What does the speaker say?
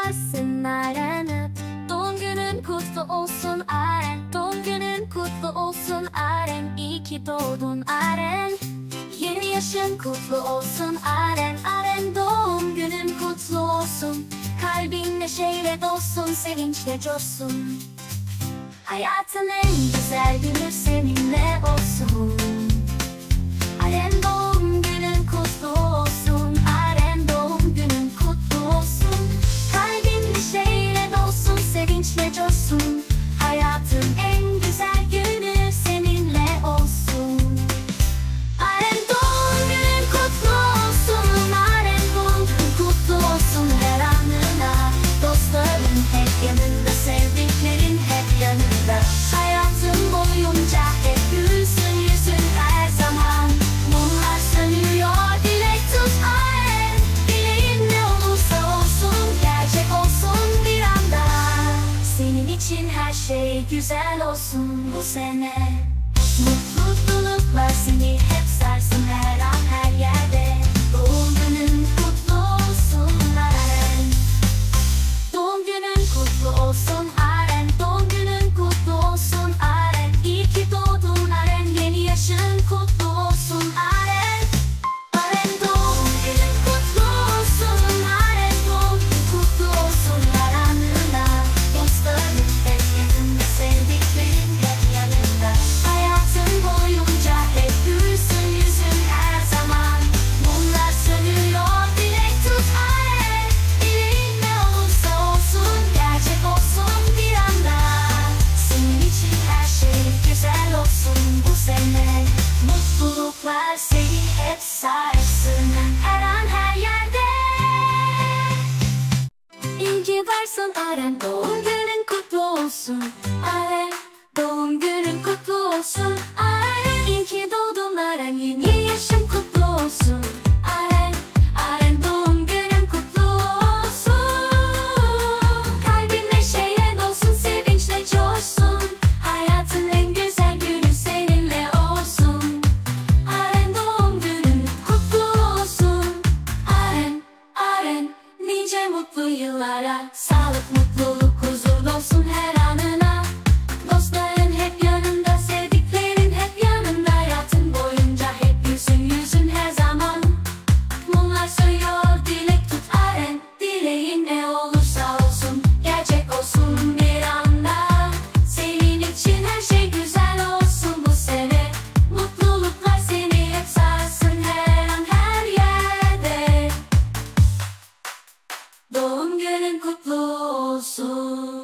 varsın Aren. Doğum günün kutlu olsun Aren. Doğum günün kutlu olsun Aren. İyi ki doğdun Aren. Yeni yaşın kutlu olsun Aren. Aren, doğum günün kutlu olsun. Kalbin neşeyle dolsun, sevinçle coşsun. Hayatın en güzel günü seninle olsun. Aren, doğum günün kutlu olsun. Aren, doğum günün kutlu olsun. Kalbin neşeyle dolsun, sevinçle coşsun. Hayatın en güzel günü seninle olsun. Aren, doğum günün kutlu olsun. Aren, doğum günün kutlu olsun her anına. Dostların hep yanında, sevdiklerin hep yanında. Hayatın boyunca hep gülsün yüzün her zaman. Mumlar sönüyor, dilek tut Aren. Dileğin ne olursa olsun, gerçek olsun bir anda. Senin için her şey güzel olsun bu sene. Mutluluklar seni hep sarsın her an her yerde. Doğum günün kutlu olsun Aren. Doğum günün kutlu olsun Aren. Doğum günün kutlu olsun Aren. İyi ki doğdun Aren. Yeni yaşın kutlu olsun Aren. Aren, doğum günün kutlu olsun Aren. Doğum günün kutlu olsun her anına. Dostların hep yanında, sevdiklerin hep yanında. Hayatın boyunca hep gülsün yüzün her zaman. Mumlar sönüyor, dilek tut Aren. Dileğin ne olursa olsun, gerçek olsun bir anda. Senin için her şey güzel olsun bu sene. Mutluluklar seni hep sarsın her an her yerde. İyi ki varsın Aren. Doğum günün kutlu olsun Aren. Doğum günün kutlu olsun Aren. İyi ki doğdun Aren. Yeni yaşın kutlu olsun Aren. Aren, doğum günün kutlu olsun. Kalbin neşeyle dolsun, sevinçle coşsun. Hayatın en güzel günü seninle olsun. Aren, doğum günün kutlu olsun. Aren, Aren, nice mutlu yıllara. Sağlık, mutluluk, huzur dolsun her anına. Dostların hep yanında, sevdiklerin hep yanında. Hayatın boyunca hep gülsün yüzün her zaman. Mumlar sönüyor, dilek tut Aren. Dileğin ne olursa olsun, gerçek olsun bir anda. Senin için her şey güzel olsun bu sene. Mutluluklar seni hep sarsın her an her yerde. Doğum günün kutlu olsun.